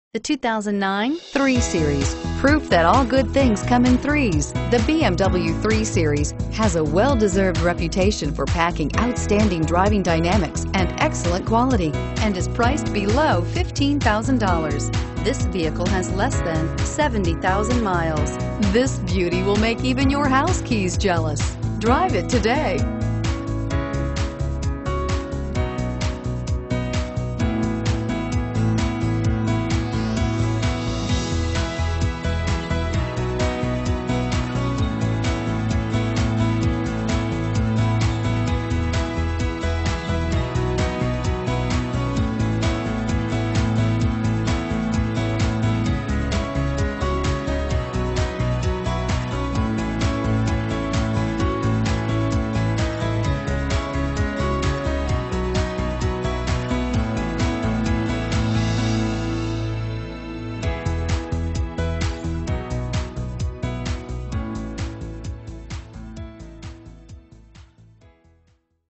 The 2009 3 Series. Proof that all good things come in threes. The BMW 3 Series has a well-deserved reputation for packing outstanding driving dynamics and excellent quality and is priced below $15,000. This vehicle has less than 70,000 miles. This beauty will make even your house keys jealous. Drive it today.